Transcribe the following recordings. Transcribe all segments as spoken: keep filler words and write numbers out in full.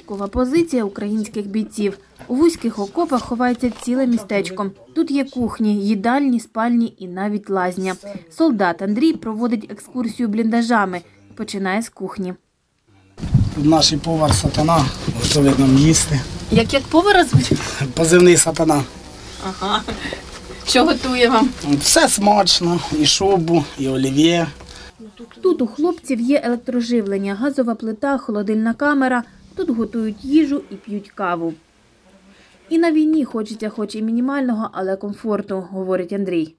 Військова позиція українських бійців. У вузьких окопах ховається ціле містечко. Тут є кухні, їдальні, спальні і навіть лазня. Солдат Андрій проводить екскурсію бліндажами. Починає з кухні. Тут наш повар Сатана готовить нам їсти. Як як повара звуть? Позивний Сатана. Ага. Що готує вам? Все смачно, і шубу, і олів'є. Тут у хлопців є електроживлення, газова плита, холодильна камера. Тут готують їжу і п'ють каву. І на війні хочеться хоч і мінімального, але комфорту, говорить Андрій.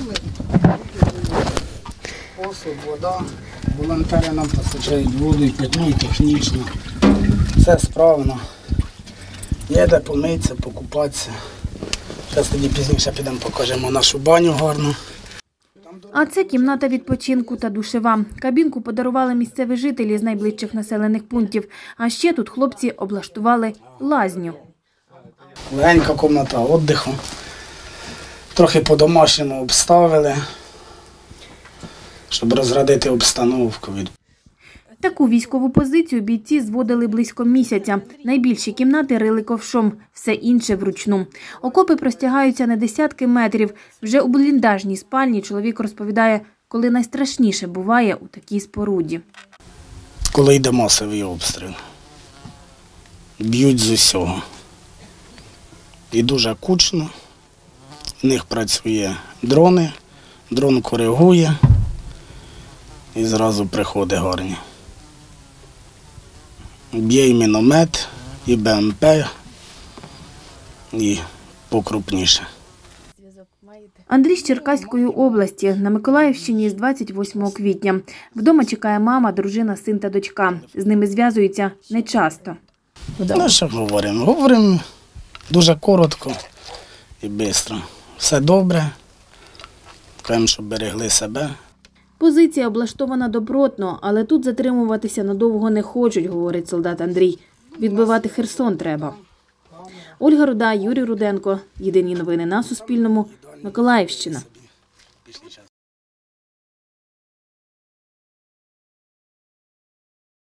Посуд, вода. Волонтери нам постачають воду, і питну, і технічно. Все справно. Є де помитися, покупатися. Зараз тоді пізніше підемо покажемо нашу баню гарну. А це кімната відпочинку та душева. Кабінку подарували місцеві жителі з найближчих населених пунктів. А ще тут хлопці облаштували лазню. Легенька кімната відпочинку. Трохи по-домашньому обставили, щоб розрядити обстановку. Таку військову позицію бійці зводили близько місяця. Найбільші кімнати рили ковшом, все інше вручну. Окопи простягаються на десятки метрів. Вже у бліндажній спальні чоловік розповідає, коли найстрашніше буває у такій споруді. Коли йде масовий обстріл, б'ють з усього. І дуже кучно. В них працює дрони, дрон коригує і зразу приходить гарні. Б'є і міномет, і Б М П, і покрупніше. Андрій з Черкаської області, на Миколаївщині з двадцять восьмого квітня. Вдома чекає мама, дружина, син та дочка. З ними зв'язуються нечасто. Ну, що говоримо? Говоримо дуже коротко і швидко. Все добре, кажемо, щоб берегли себе. Позиція облаштована добротно, але тут затримуватися надовго не хочуть, говорить солдат Андрій. Відбивати Херсон треба. Ольга Руда, Юрій Руденко. Єдині новини на Суспільному. Миколаївщина.